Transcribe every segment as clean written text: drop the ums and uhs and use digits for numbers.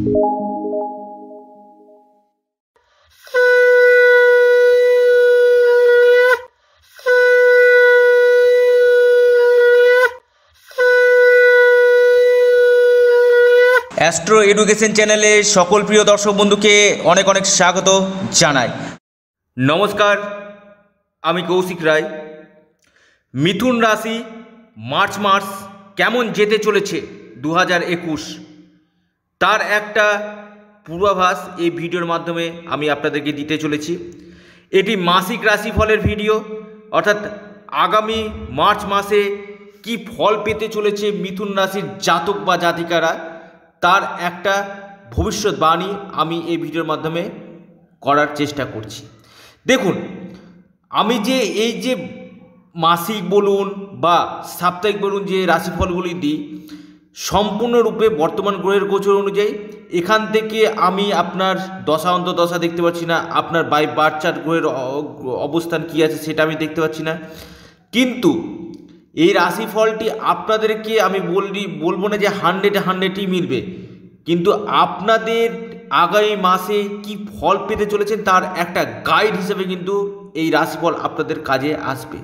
Astro education চ্যানেলে সকল প্রিয় দর্শক বন্ধুকে অনেক অনেক স্বাগত জানাই। নমস্কার, আমি কৌশিক রায়। মিথুন রাশি মার্চ মাস কেমন যেতে চলেছে 2021 তার একটা পূর্বাভাস এই ভিডিওর মাধ্যমে আমি আপনাদেরকে দিতে চলেছি। এটি মাসিক রাশিফলের ভিডিও, অর্থাৎ আগামী মার্চ মাসে কি ফল পেতে চলেছে মিথুন রাশির জাতক বা জাতিকারা, তার একটা ভবিষ্যৎবাণী আমি এই ভিডিওর মাধ্যমে করার চেষ্টা করছি। দেখুন, আমি এই যে মাসিক বলুন বা সাপ্তাহিক বলুন যে রাশিফলগুলি দিই, সম্পূর্ণরূপে বর্তমান গ্রহের গোচর অনুযায়ী। এখান থেকে আমি আপনার দশা অন্তর্দশা দেখতে পাচ্ছি না, আপনার বাই বার্থ চার্ট গ্রহের অবস্থান কী আছে সেটা আমি দেখতে পাচ্ছি না। কিন্তু এই রাশিফলটি আপনাদেরকে আমি বলবো না যে 100-100ই মিলবে, কিন্তু আপনাদের আগামী মাসে কি ফল পেতে চলেছেন তার একটা গাইড হিসেবে কিন্তু এই রাশিফল আপনাদের কাজে আসবে।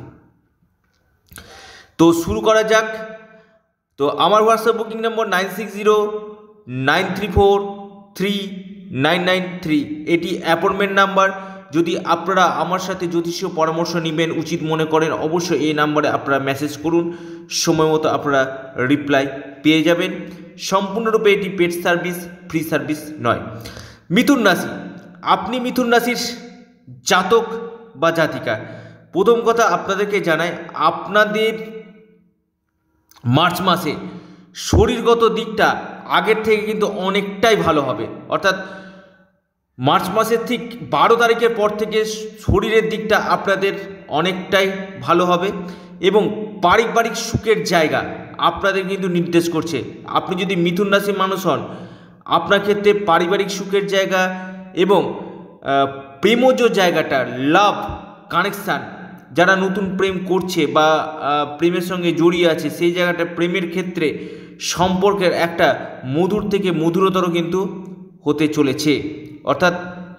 তো শুরু করা যাক। তো আমার হোয়াটসঅ্যাপ বুকিং নম্বর 9609343993, এটি অ্যাপয়েন্টমেন্ট নাম্বার। যদি আপনারা আমার সাথে জ্যোতিষীয় পরামর্শ নেবেন উচিত মনে করেন, অবশ্যই এই নাম্বারে আপনারা মেসেজ করুন, সময় মতো আপনারা রিপ্লাই পেয়ে যাবেন। সম্পূর্ণরূপে এটি পেড সার্ভিস, ফ্রি সার্ভিস নয়। মিথুন রাশি, আপনি মিথুন রাশির জাতক বা জাতিকা। প্রথম কথা আপনাদেরকে জানাই, আপনাদের মার্চ মাসে শরীরগত দিকটা আগের থেকে কিন্তু অনেকটাই ভালো হবে। অর্থাৎ মার্চ মাসের ঠিক 12 তারিখের পর থেকে শরীরের দিকটা আপনাদের অনেকটাই ভালো হবে এবং পারিবারিক সুখের জায়গা আপনাদের কিন্তু নির্দেশ করছে। আপনি যদি মিথুন রাশির মানুষ হন, আপনার ক্ষেত্রে পারিবারিক সুখের জায়গা এবং প্রেমজ জায়গাটা, লাভ কানেকশান, যারা নতুন প্রেম করছে বা প্রেমের সঙ্গে জড়িয়ে আছে, সেই জায়গাটা প্রেমের ক্ষেত্রে সম্পর্কের একটা মধুর থেকে মধুরতর কিন্তু হতে চলেছে। অর্থাৎ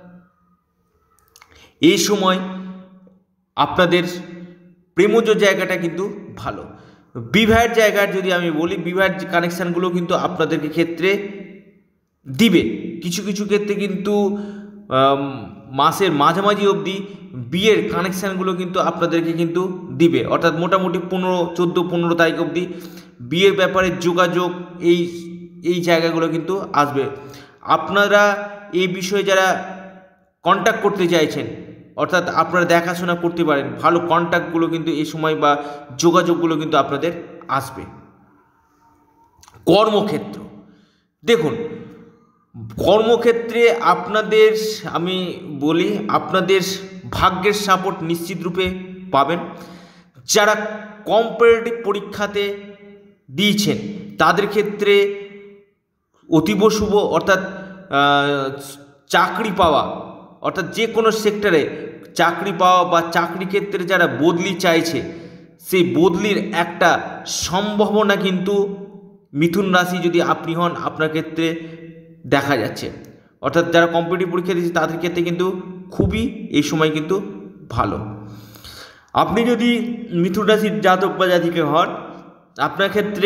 এই সময় আপনাদের প্রেমজ জায়গাটা কিন্তু ভালো। বিবাহের জায়গার যদি আমি বলি, বিবাহের কানেকশানগুলো কিন্তু আপনাদেরকে ক্ষেত্রে দিবে। কিছু কিছু ক্ষেত্রে কিন্তু মাসের মাঝামাঝি অবধি বিয়ের কানেকশানগুলো কিন্তু আপনাদেরকে কিন্তু দিবে। অর্থাৎ মোটামুটি 14-15 তারিখ অবধি বিয়ের ব্যাপারে যোগাযোগ এই জায়গাগুলো কিন্তু আসবে। আপনারা এই বিষয়ে যারা কন্ট্যাক্ট করতে চাইছেন, অর্থাৎ আপনারা দেখাশোনা করতে পারেন, ভালো কন্ট্যাক্টগুলো কিন্তু এই সময় বা যোগাযোগগুলো কিন্তু আপনাদের আসবে। কর্মক্ষেত্র, দেখুন কর্মক্ষেত্রে আপনাদের আমি বলি, আপনাদের ভাগ্যের সাপোর্ট নিশ্চিত রূপে পাবেন। যারা কম্পারেটিভ পরীক্ষাতে দিয়েছেন তাদের ক্ষেত্রে অতীব শুভ। অর্থাৎ চাকরি পাওয়া, অর্থাৎ যে কোনো সেক্টরে চাকরি পাওয়া বা চাকরি ক্ষেত্রে যারা বদলি চাইছে, সেই বদলির একটা সম্ভাবনা কিন্তু মিথুন রাশি যদি আপনি হন আপনার ক্ষেত্রে দেখা যাচ্ছে। অর্থাৎ যারা কম্পিটিটিভ পরীক্ষা দিচ্ছে তাদের ক্ষেত্রে কিন্তু খুবই এই সময় কিন্তু ভালো। আপনি যদি মিথুন রাশির জাতক বা জাতিকা হন, আপনার ক্ষেত্রে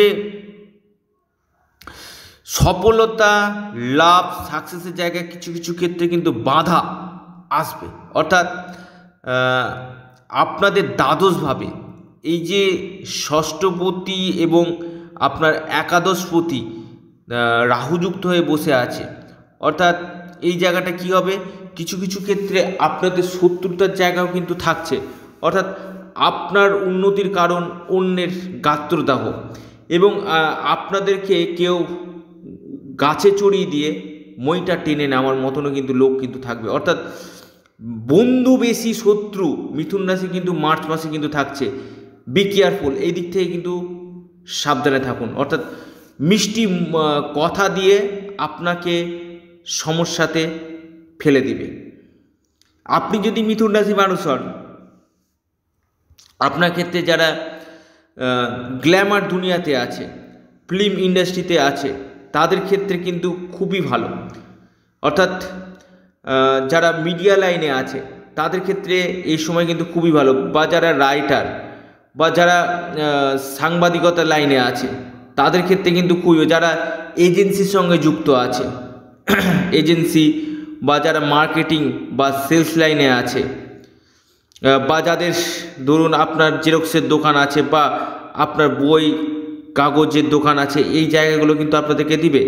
সফলতা, লাভ, সাকসেসের জায়গায় কিছু কিছু ক্ষেত্রে কিন্তু বাধা আসবে। অর্থাৎ আপনাদের দ্বাদশভাবে এই যে ষষ্ঠপতি এবং আপনার একাদশপতি রাহুযুক্ত হয়ে বসে আছে, অর্থাৎ এই জায়গাটা কি হবে, কিছু কিছু ক্ষেত্রে আপনাদের শত্রুতার জায়গাও কিন্তু থাকছে। অর্থাৎ আপনার উন্নতির কারণ অন্যের গাত্রদাহ এবং আপনাদেরকে কেউ গাছে চড়িয়ে দিয়ে মইটা টেনে নেওয়ার মতনও কিন্তু লোক কিন্তু থাকবে। অর্থাৎ বন্ধু বেশি শত্রু মিথুন রাশি কিন্তু মার্চ মাসে কিন্তু থাকছে। বি কেয়ারফুল, এই দিক থেকে কিন্তু সাবধানে থাকুন। অর্থাৎ মিষ্টি কথা দিয়ে আপনাকে সমস্যাতে ফেলে দিবে। আপনি যদি মিথুন রাশি মানুষ হন, আপনার ক্ষেত্রে যারা গ্ল্যামার দুনিয়াতে আছে, ফিল্ম ইন্ডাস্ট্রিতে আছে, তাদের ক্ষেত্রে কিন্তু খুবই ভালো। অর্থাৎ যারা মিডিয়া লাইনে আছে তাদের ক্ষেত্রে এই সময় কিন্তু খুবই ভালো, বা যারা রাইটার বা যারা সাংবাদিকতা লাইনে আছে তাদের ক্ষেত্রে কিন্তু খুবই, যারা এজেন্সির সঙ্গে যুক্ত আছে এজেন্সি বা যারা মার্কেটিং বা সেলস লাইনে আছে, বা যাদের ধরুন আপনার জেরক্সের দোকান আছে বা আপনার বই কাগজের দোকান আছে, এই জায়গাগুলো কিন্তু আপনাদেরকে দিবে।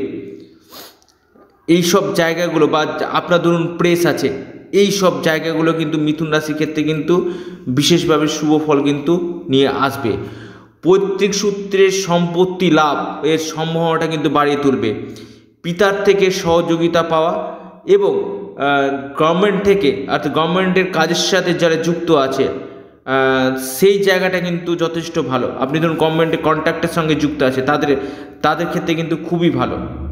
এই সব জায়গাগুলো, বা আপনার ধরুন প্রেস আছে, এই সব জায়গাগুলো কিন্তু মিথুন রাশির ক্ষেত্রে কিন্তু বিশেষভাবে শুভ ফল কিন্তু নিয়ে আসবে। পৈতৃক সূত্রের সম্পত্তি লাভ এর সম্ভাবনাটা কিন্তু বাড়িয়ে তুলবে। পিতার থেকে সহযোগিতা পাওয়া এবং গভর্নমেন্ট থেকে, অর্থাৎ গভর্নমেন্টের কাজের সাথে যারা যুক্ত আছে সেই জায়গাটা কিন্তু যথেষ্ট ভালো। আপনি ধরুন গভর্নমেন্টের কন্ট্রাক্টের সঙ্গে যুক্ত আছে, তাদের ক্ষেত্রে কিন্তু খুবই ভালো।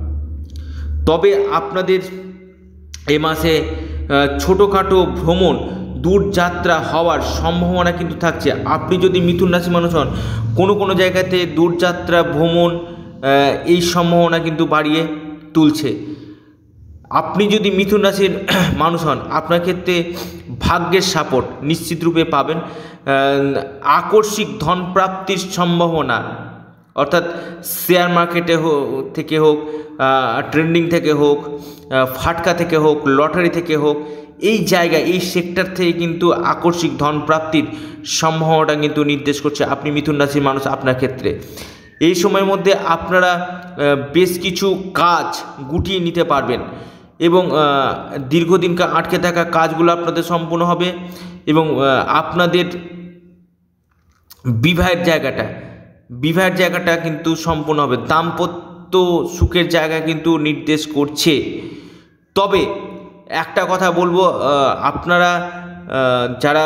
তবে আপনাদের এ মাসে ছোটোখাটো ভ্রমণ, দূরযাত্রা হওয়ার সম্ভাবনা কিন্তু থাকছে। আপনি যদি মিথুন রাশি মানুষ হন, কোনো জায়গাতে দূরযাত্রা ভ্রমণ এই সম্ভাবনা কিন্তু বাড়িয়ে তুলছে। আপনি যদি মিথুন রাশির মানুষ হন, আপনার ক্ষেত্রে ভাগ্যের সাপোর্ট নিশ্চিত রূপে পাবেন। আকস্মিক ধন প্রাপ্তির সম্ভাবনা, অর্থাৎ শেয়ার মার্কেটে থেকে হোক, ট্রেন্ডিং থেকে হোক, ফাটকা থেকে হোক, লটারি থেকে হোক, এই জায়গায় এই সেক্টর থেকে কিন্তু আকস্মিক ধন প্রাপ্তির সম্ভাবনাটা কিন্তু নির্দেশ করছে আপনি মিথুন রাশির মানুষ আপনার ক্ষেত্রে। এই সময়ের মধ্যে আপনারা বেশ কিছু কাজ গুটিয়ে নিতে পারবেন এবং দীর্ঘদিনকার আটকে থাকা কাজগুলো আপনাদের সম্পূর্ণ হবে এবং আপনাদের বিবাহের জায়গাটা কিন্তু সম্পূর্ণ হবে। দাম্পত্য সুখের জায়গা কিন্তু নির্দেশ করছে। তবে একটা কথা বলবো, আপনারা যারা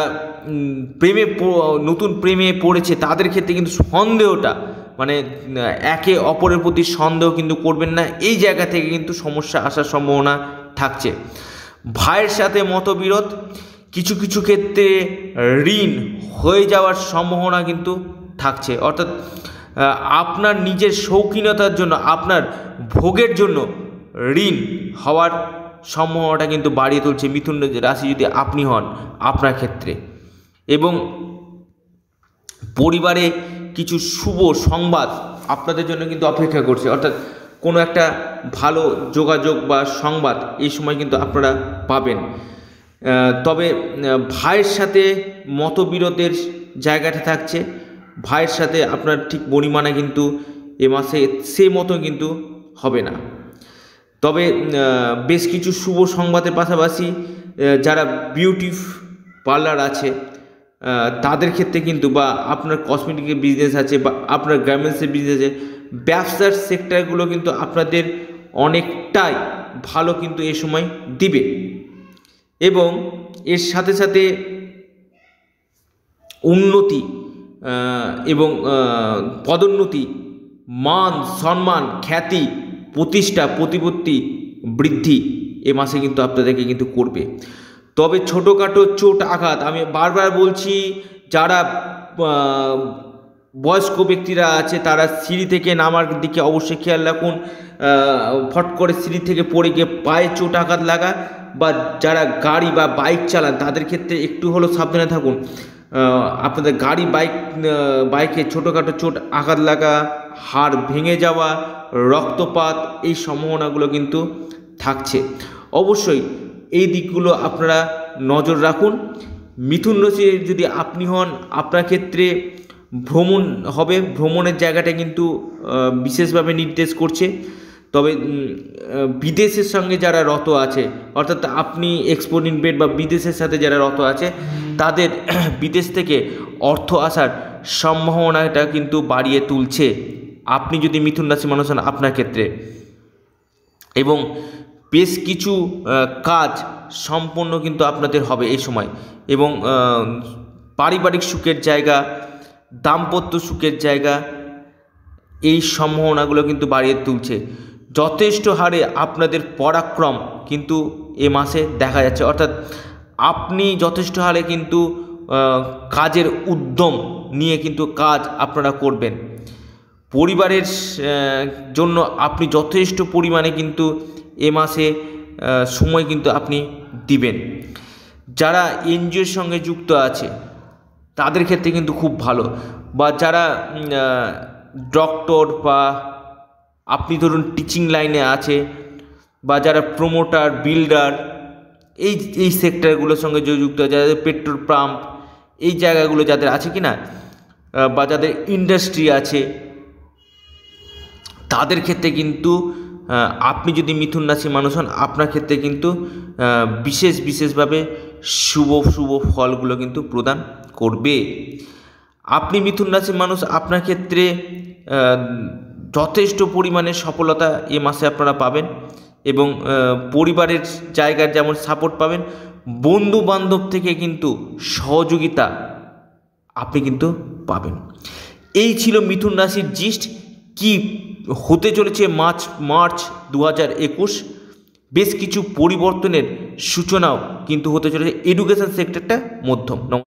নতুন প্রেমে পড়েছে তাদের ক্ষেত্রে কিন্তু সন্দেহটা, মানে একে অপরের প্রতি সন্দেহ কিন্তু করবেন না। এই জায়গা থেকে কিন্তু সমস্যা আসার সম্ভাবনা থাকছে। ভাইয়ের সাথে মতবিরোধ, কিছু ক্ষেত্রে ঋণ হয়ে যাওয়ার সম্ভাবনা কিন্তু থাকছে। অর্থাৎ আপনার নিজের শৌখিনতার জন্য, আপনার ভোগের জন্য ঋণ হওয়ার সম্ভাবনাটা কিন্তু বাড়িয়ে তুলছে মিথুন রাশি যদি আপনি হন আপনার ক্ষেত্রে। এবং পরিবারে কিছু শুভ সংবাদ আপনাদের জন্য কিন্তু অপেক্ষা করছে। অর্থাৎ কোনো একটা ভালো যোগাযোগ বা সংবাদ এই সময় কিন্তু আপনারা পাবেন। তবে ভাইয়ের সাথে মতবিরোধের জায়গাটা থাকছে। ভাইয়ের সাথে আপনার ঠিক বনিমানা কিন্তু এ মাসে সে মতো কিন্তু হবে না। তবে বেশ কিছু শুভ সংবাদের পাশাপাশি যারা বিউটি পার্লার আছে তাদের ক্ষেত্রে কিন্তু, বা আপনার কসমেটিকের বিজনেস আছে, বা আপনার গার্মেন্টসের বিজনেস আছে, ব্যবসার সেক্টরগুলো কিন্তু আপনাদের অনেকটাই ভালো কিন্তু এ সময় দিবে। এবং এর সাথে সাথে উন্নতি এবং পদোন্নতি, মান সম্মান, খ্যাতি, প্রতিষ্ঠা, প্রতিপত্তি বৃদ্ধি এ মাসে কিন্তু আপনাদেরকে কিন্তু করবে। তবে ছোটোখাটো চোট আঘাত, আমি বারবার বলছি, যারা বয়স্ক ব্যক্তিরা আছে তারা সিঁড়ি থেকে নামার দিকে অবশ্যই খেয়াল রাখুন। ফট করে সিঁড়ি থেকে পড়ে গিয়ে পায়ে চোট আঘাত লাগা, বা যারা গাড়ি বা বাইক চালান তাদের ক্ষেত্রে একটু হলেও সাবধানে থাকুন। আপনাদের গাড়ি বাইকে ছোটোখাটো চোট আঘাত লাগা, হাড় ভেঙে যাওয়া, রক্তপাত, এই সম্ভাবনাগুলো কিন্তু থাকছে। অবশ্যই এই দিকগুলো আপনারা নজর রাখুন। মিথুন রাশি যদি আপনি হন, আপনার ক্ষেত্রে ভ্রমণ হবে, ভ্রমণের জায়গাটা কিন্তু বিশেষভাবে নির্দেশ করছে। তবে বিদেশের সঙ্গে যারা রত আছে, অর্থাৎ আপনি এক্সপোর্ট ইম্পোর্ট বা বিদেশের সাথে যারা রত আছে, তাদের বিদেশ থেকে অর্থ আসার সম্ভাবনাটা কিন্তু বাড়িয়ে তুলছে আপনি যদি মিথুন রাশি মানুষ হন আপনার ক্ষেত্রে। এবং বেশ কিছু কাজ সম্পন্ন কিন্তু আপনাদের হবে এই সময়। এবং পারিবারিক সুখের জায়গা, দাম্পত্য সুখের জায়গা, এই সম্ভাবনাগুলো কিন্তু বাড়িয়ে তুলছে। যথেষ্ট হারে আপনাদের পরাক্রম কিন্তু এ মাসে দেখা যাচ্ছে। অর্থাৎ আপনি যথেষ্ট হারে কিন্তু কাজের উদ্যম নিয়ে কিন্তু কাজ আপনারা করবেন। পরিবারের জন্য আপনি যথেষ্ট পরিমাণে কিন্তু এ মাসে সময় কিন্তু আপনি দিবেন। যারা এনজিওর সঙ্গে যুক্ত আছে তাদের ক্ষেত্রে কিন্তু খুব ভালো, বা যারা ডক্টর বা আপনি ধরুন টিচিং লাইনে আছে, বা যারা প্রমোটার বিল্ডার এই সেক্টরগুলোর সঙ্গে যুক্ত আছে, যাদের পেট্রোল পাম্প এই জায়গাগুলো যাদের আছে কি না, বা যাদের ইন্ডাস্ট্রি আছে, তাদের ক্ষেত্রে কিন্তু আপনি যদি মিথুন রাশির মানুষ হন, আপনার ক্ষেত্রে কিন্তু বিশেষভাবে শুভ ফলগুলো কিন্তু প্রদান করবে। আপনি মিথুন রাশির মানুষ, আপনার ক্ষেত্রে যথেষ্ট পরিমাণে সফলতা এ মাসে আপনারা পাবেন, এবং পরিবারের জায়গার যেমন সাপোর্ট পাবেন, বন্ধু বান্ধব থেকে কিন্তু সহযোগিতা আপনি কিন্তু পাবেন। এই ছিল মিথুন রাশির জিস্ট। কি হতে চলেছে মার্চ 2021, বেশ কিছু পরিবর্তনের সূচনাও কিন্তু হতে চলেছে এডুকেশন সেক্টরটা মধ্যম।